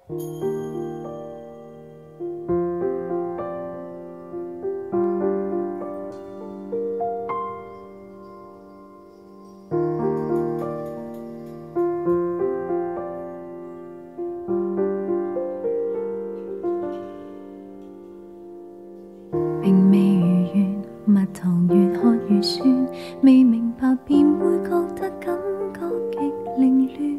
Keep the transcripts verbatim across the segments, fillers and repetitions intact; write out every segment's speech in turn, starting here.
并未如愿，蜜糖越喝越酸，未明白便会觉得感觉极凌乱。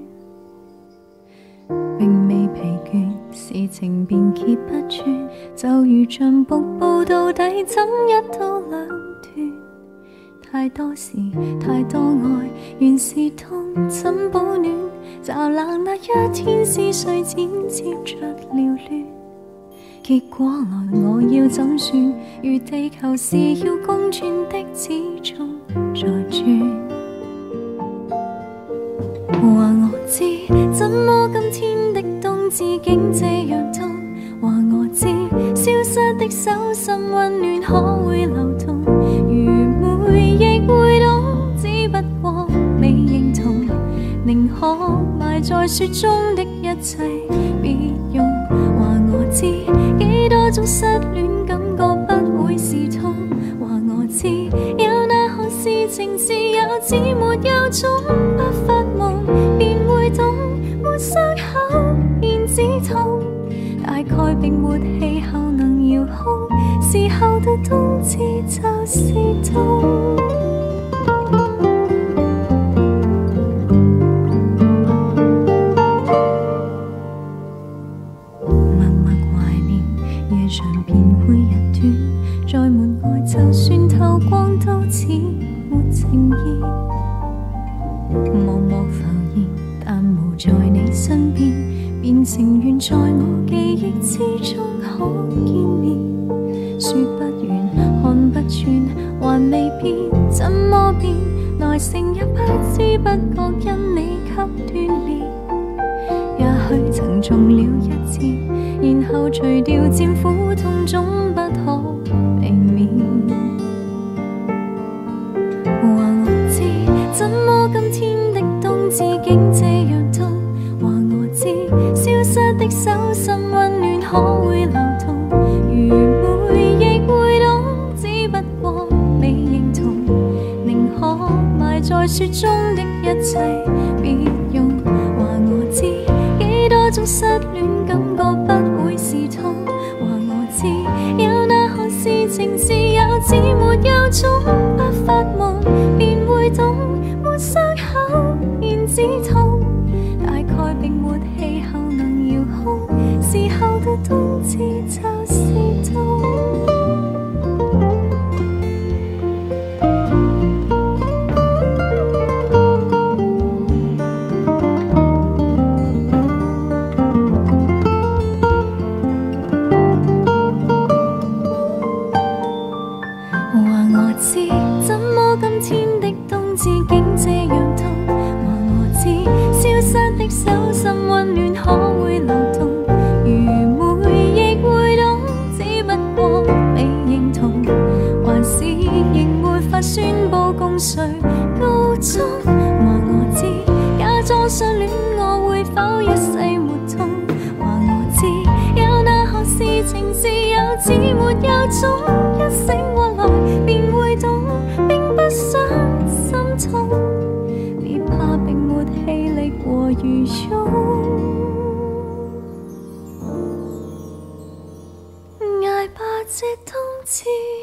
并未疲倦，事情便揭不穿，就如像瀑布到底怎一刀两断。太多事，太多爱，原是痛，怎保暖？乍冷那一天，思绪剪接着缭乱。结果来我要怎算？如地球是要公转的，始终在转。话我知，怎么今天的冬至竟这样痛？话我知，消失的手心温暖可会流动？如每亦會懂，只不過未認同，寧可埋在雪中的一切，別用話我知，幾多種失戀感覺不會是痛。話我知，有那項事情是有只沒有總不發夢，便會懂，沒傷口便止痛。大概並沒氣候能遙控，時候到冬至就是冬。默默懷念，夜長便會日短，在門外就算透光都似沒情意。默默浮現，但無在你身邊，變成緣在我記憶之中可見面。說不完，看不穿，還未變，怎麼變？來成也不知不覺因你給鍛鍊。也許曾中了一次，然後除掉漸苦痛，總不可避免。話我知，怎麼今天的冬至竟這樣痛？話我知，消失的手心溫暖可會流動？如每亦會懂，只不過未認同，寧可埋在雪中的一切，別用話我知，幾多種失戀感覺不會是痛。話我知，有那項事情是有只沒有總不發夢，便會懂，沒傷口便止痛。大概並沒氣候能遙控，時候到冬至就是冬。話我知，怎麼今天的冬至竟這樣痛？話我知，消失的手心溫暖可會流動？如每亦會懂，只不過未認同，還是仍沒法宣佈共誰告終。話我知，假裝相戀我會否一世沒痛？話我知，有那項事情是有只沒有總，一醒過來便會懂，並不想心痛，別怕並沒氣力和餘裕，捱吧這冬至。